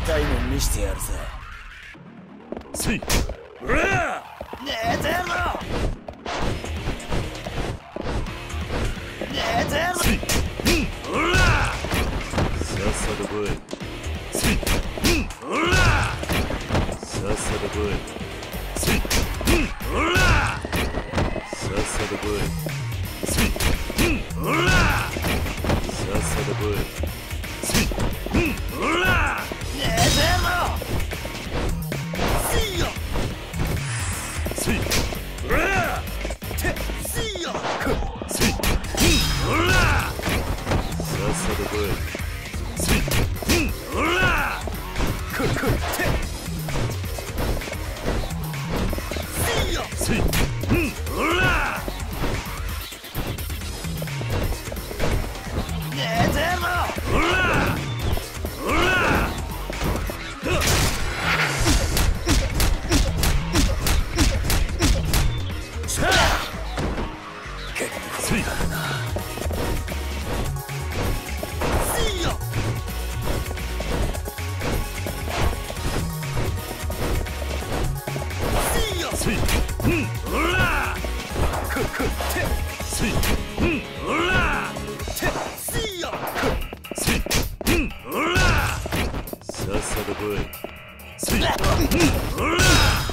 痛いもん見してやるぜ。 せい。 うら寝てろ。寝てろ。 せい。 うらさっさと来い。せい。 うらさっさと来い。せい。 うらさっさと来い。せい。 うらさっさと来い。せい。 うら寝てろ。せいよ。 せい。 うらてせいよ。 せい。 うらさっさと来い。せい。 うらてせいよ。 せい。 うら寝てろ。うらうらせい。 せいよ。せいよ。 せい。 うらてせい。 うらてせいよ。 せい。 うらさっさと来い。せい。 うら